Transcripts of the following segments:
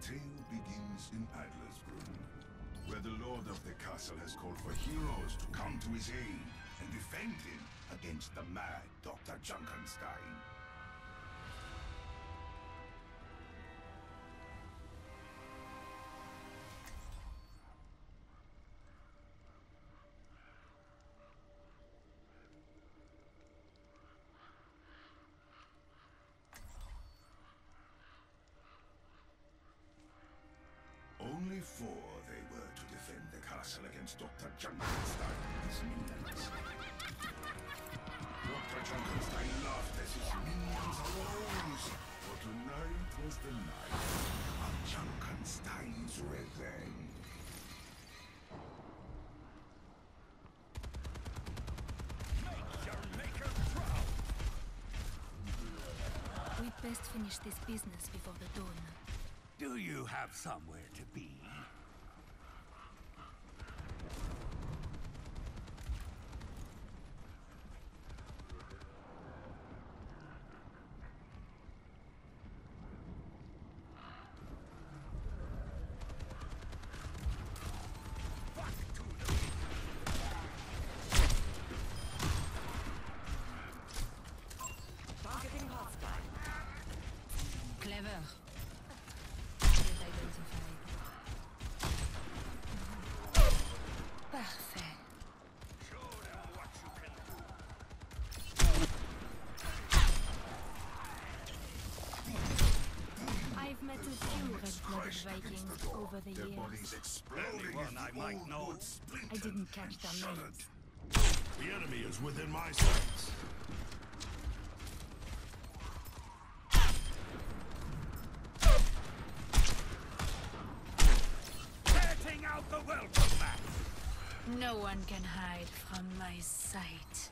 tale begins in Adlersbrunn, where the lord of the castle has called for heroes to come to his aid and defend him against the mad Dr. Junkenstein. Only four they were to defend the castle against Dr. Junkenstein and his minions. Dr. Junkenstein laughed as his minions arose, for tonight was the night of Junkenstein's revenge. Make your maker proud! We'd best finish this business before the dawn. Do you have somewhere to be? Targeting hostile. Clever. Parfait. Show them what you can do. I've met a few red-blooded Vikings over the Their years. bodies exploding Anyone I might know. I didn't catch their names. The enemy is within my sights. Setting out the welcome mat. No one can hide from my sight.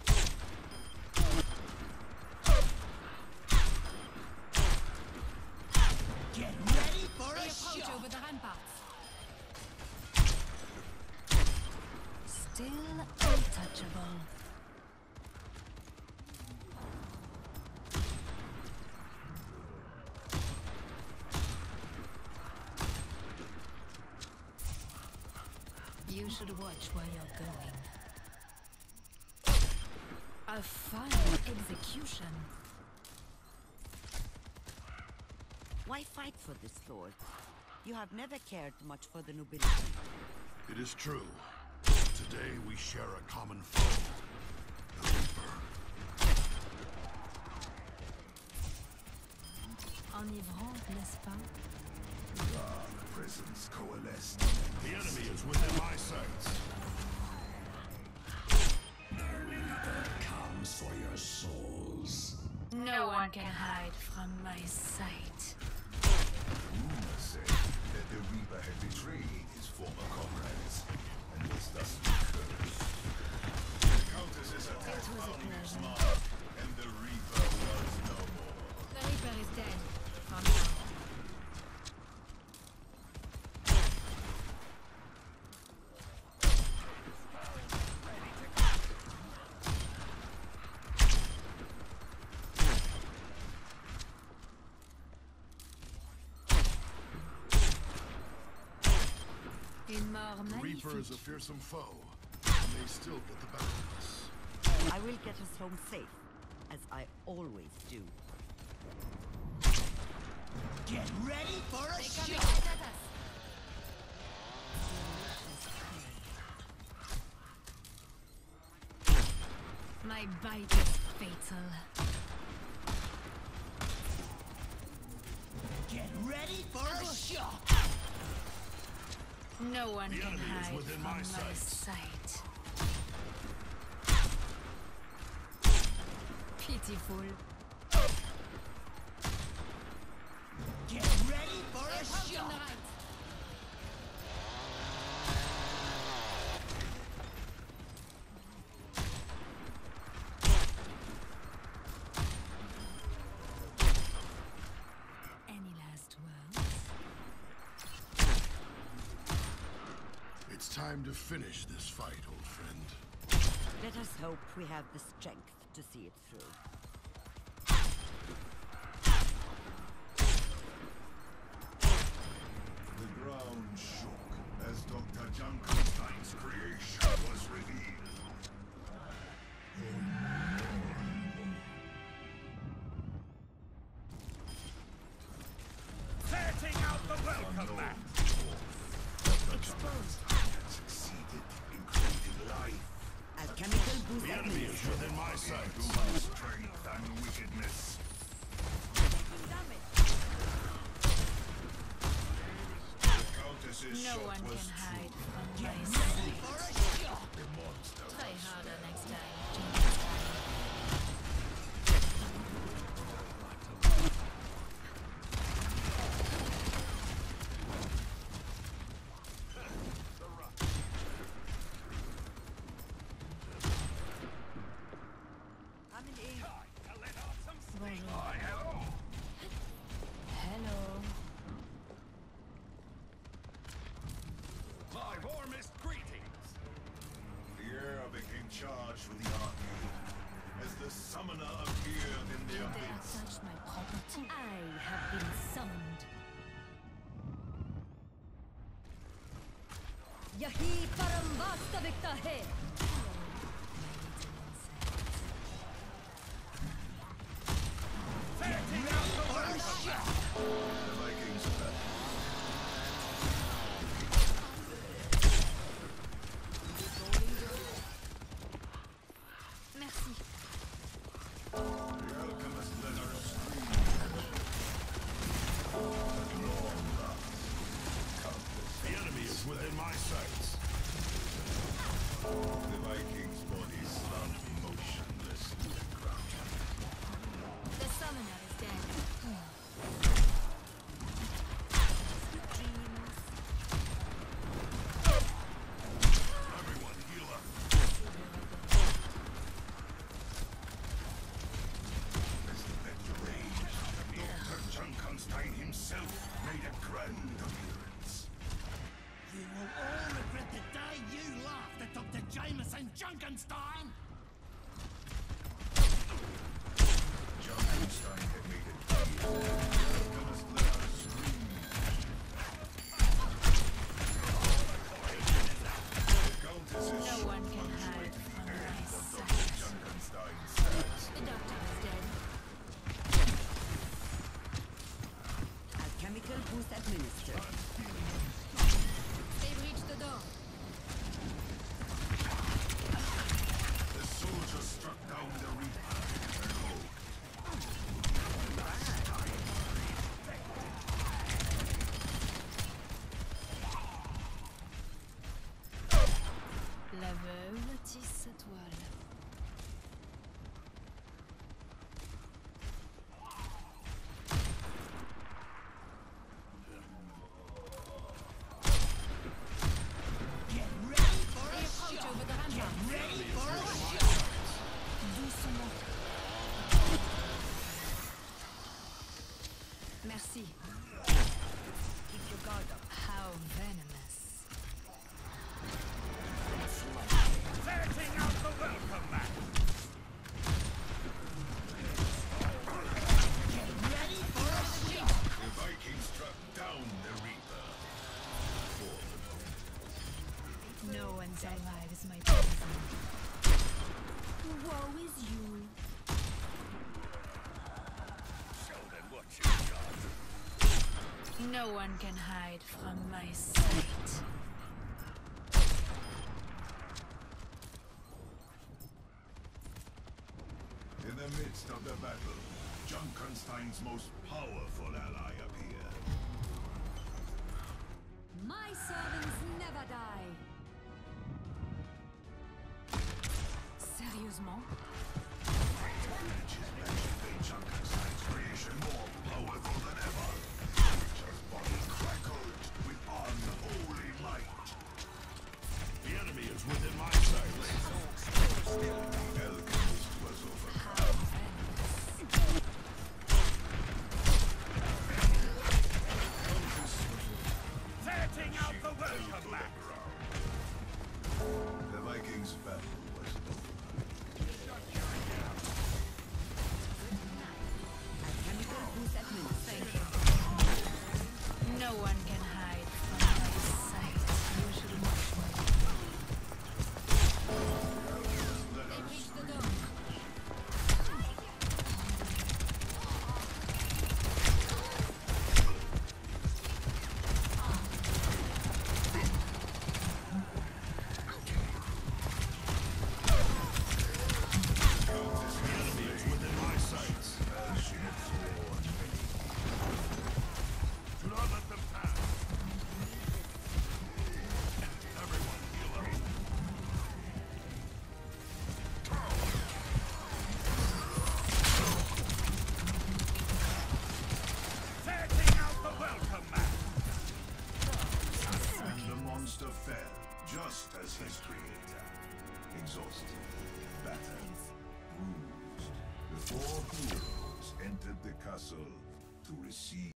Get ready for They a approach shot. over the ramparts. Still untouchable. You should watch where you're going. A fine execution. Why fight for this, Lord? You have never cared much for the nobility. It is true. Today we share a common foe. The Reaper. Enivrant, n'est-ce pas? Dark presence coalesced. The enemy is within my sights. The Reaper comes for your souls. No one can hide from my sight. Rumors say that the Reaper had betrayed his former comrades, and was thus cursed. The Countess's attack It was a found his pleasure. mark, and the Reaper was no more. The Reaper is dead. For now. In more The Reaper is a magnifique. fearsome foe. He may still get the better of us. I will get us home safe, as I always do. Get ready for a They come shot. right at us. My bite is fatal. Get ready for a shot. No one The can enemy is hide within from my my sights. sight. Pitiful. Get ready for a From the shot. right. Any last words? It's time to finish this fight, old friend. Let us hope we have the strength to see it through. Exposed. Succeeded in creating life. Alchemical boost The enemy is administered. within my sights. Too much strength and wickedness. The Countess's No shot one was can hide true. from my Ready sight. for a shock. The monster Try was harder next time. Coming in. Bonjour. Hello. My warmest greetings. The air became charged with the arcane as the summoner appeared in their Dare midst. touch my property. I have been summoned. Yahi param vastavik hai. The Vikings fled. Merci. The alchemist let her scream. The enemy is within my sights. The Viking's body slumped motionless to the ground. The summoner is dead. Everyone heal up. As the battle raged, Dr. Junkenstein himself made a grand appearance. You will all regret the day you laughed at Dr. Jameson Junkenstein! Junkenstein had made a deal. The alchemist let her scream. The Countess's No one can shot hide from my on sight. Dr. Junkenstein's side. The doctor is dead. Alchemical boost administered. They've reached the door. The soldier struck down the Reaper. La veuve tisse sa toile. Get ready for They a approach shock! over the rampart. Ready for a shock! Doucement. Merci. Keep your guard up. How venomous. Setting out the welcome mat. Get ready for a shock! The Vikings struck down the Reaper. No one's alive as my poison. Woe is you. Show them what you got. No one can hide from my sight. In the midst of the battle, Junkenstein's most powerful ally appeared. My servants never die. Sérieusement? Which made Junkenstein's creation more powerful than ever. Witcher's body crackled with unholy might. The enemy is within my sights. The alchemist was overcome. How venomous. fell, just as his creator. Exhausted, battered, bruised, the four heroes entered the castle to receive